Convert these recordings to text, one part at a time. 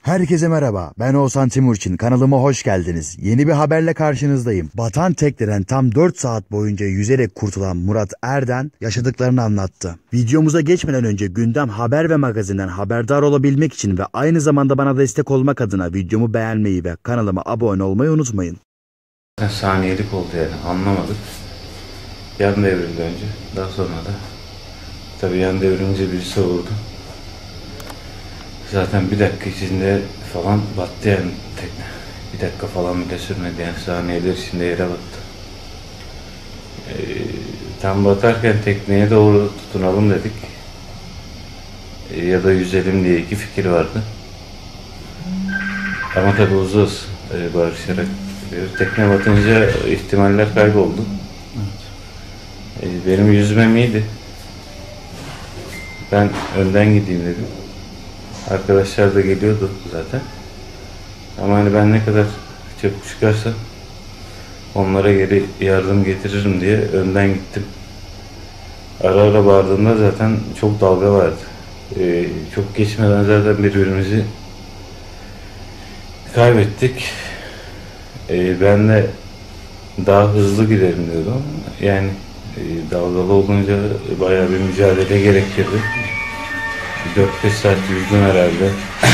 Herkese merhaba, ben Oğuzhan Timurçin, kanalıma hoş geldiniz. Yeni bir haberle karşınızdayım. Batan tekneden tam 4 saat boyunca yüzerek kurtulan Murat Erden yaşadıklarını anlattı. Videomuza geçmeden önce gündem haber ve magazinden haberdar olabilmek için ve aynı zamanda bana destek olmak adına videomu beğenmeyi ve kanalıma abone olmayı unutmayın. Saniyelik oldu yani, anlamadık. Yan devrildi önce, daha sonra da tabii yan devrilince birisi vurdu. Zaten bir dakika içinde falan battı yani tekne. Bir dakika falan bile sürmedi yani, saniyeler içinde yere battı. Tam batarken tekneye doğru tutunalım dedik. Ya da yüzelim diye iki fikir vardı. Ama tabii uzun barışarak. Tekne batınca ihtimaller kayboldu. Evet. Benim yüzmem iyiydi. Ben önden gideyim dedim. Arkadaşlar da geliyordu zaten. Ama hani ben ne kadar çabuk çıkarsam onlara geri yardım getiririm diye önden gittim. Ara ara bağırdığımda zaten çok dalga vardı. Çok geçmeden zaten birbirimizi kaybettik. Ben de daha hızlı giderim diyordum. Yani dalgalı olunca bayağı bir mücadele gerektirdi. 4-5 saat yüzdüm herhalde.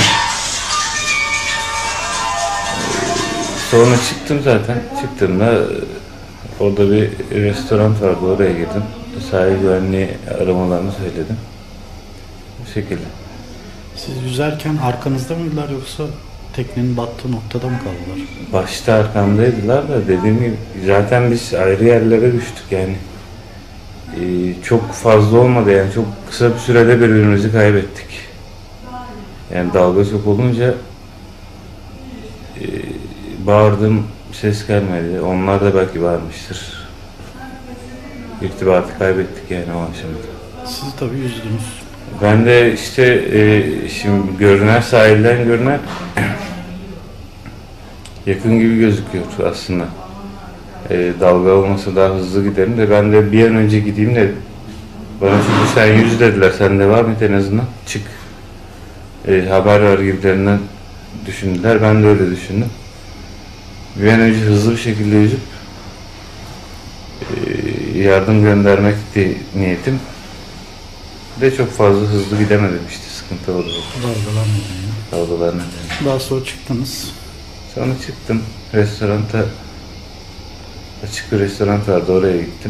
Sonra çıktım zaten. Çıktığımda orada bir restoran vardı, oraya girdim. Sahil güvenliği aramalarını söyledim. Bu şekilde. Siz yüzerken arkanızda mıydılar yoksa teknenin battığı noktada mı kaldılar? Başta arkamdaydılar da dediğim gibi zaten biz ayrı yerlere düştük yani. Çok fazla olmadı yani, çok kısa bir sürede birbirimizi kaybettik. Yani dalga çok olunca bağırdım, ses gelmedi. Onlar da belki bağırmıştır. İrtibatı kaybettik yani o aşamada. Siz tabii yüzdünüz. Ben de işte şimdi görünen, sahilden görünen yakın gibi gözüküyor aslında. Dalga olmasa daha hızlı giderim de ben de bir an önce gideyim dedim. Bana çünkü sen yüz dediler, sen devam et en azından, çık. Haber ver gibilerinden düşündüler, ben de öyle düşündüm. Bir an önce hızlı bir şekilde yüzüp yardım göndermekti niyetim. De çok fazla hızlı gidemedim, işte sıkıntı oldu. Dalgalar nedeniyle. Dalgalar nedeniyle. Daha sonra çıktınız. Sonra çıktım, restoranta, açık bir restoran vardı, oraya gittim.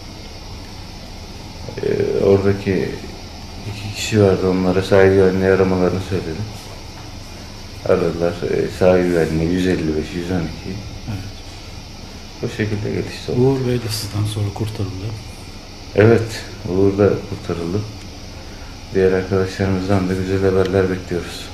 Oradaki iki kişi vardı, onlara sahil güvenliği aramalarını söyledim. Aradılar, sahil güvenliği 155, 112. Evet. Bu şekilde gelişti. Uğur Bey de sizden sonra kurtarıldı. Evet, Uğur da kurtarıldı. Diğer arkadaşlarımızdan da güzel haberler bekliyoruz.